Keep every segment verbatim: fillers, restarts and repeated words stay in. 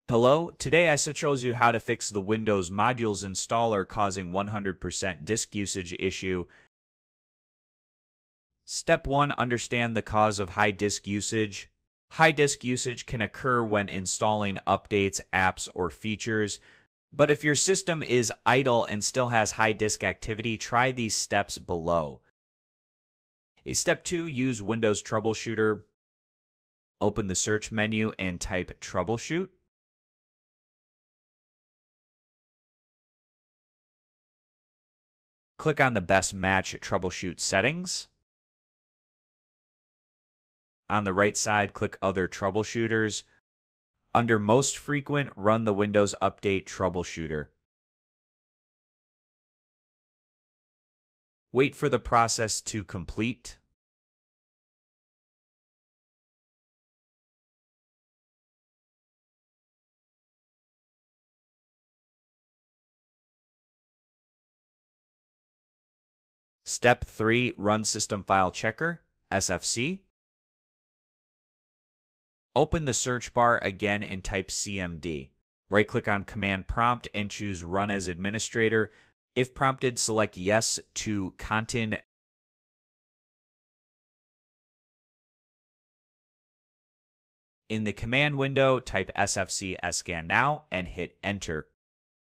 Hello, today I shows you how to fix the Windows modules installer causing one hundred percent disk usage issue. Step one, understand the cause of high disk usage. High disk usage can occur when installing updates, apps, or features. But if your system is idle and still has high disk activity, try these steps below. Step two, use Windows Troubleshooter. Open the search menu and type troubleshoot. Click on the best match troubleshoot settings. On the right side, click Other Troubleshooters. Under Most Frequent, run the Windows Update Troubleshooter. Wait for the process to complete. Step three, run System File Checker, S F C. Open the search bar again and type C M D. Right-click on Command Prompt and choose Run as Administrator. If prompted, select Yes to Content. In the command window, type S F C scan now and hit Enter.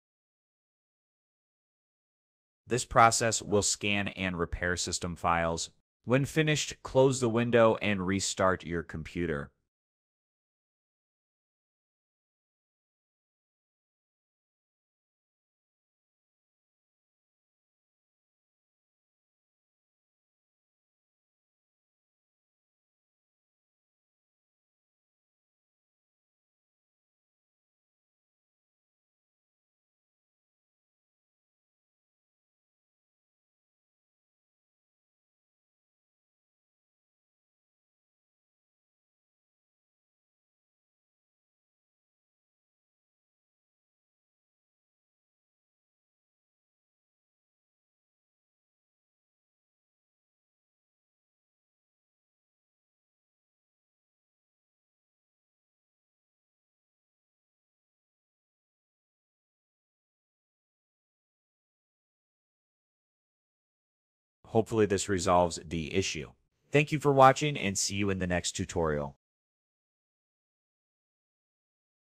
This process will scan and repair system files. When finished, close the window and restart your computer. Hopefully this resolves the issue. Thank you for watching and see you in the next tutorial.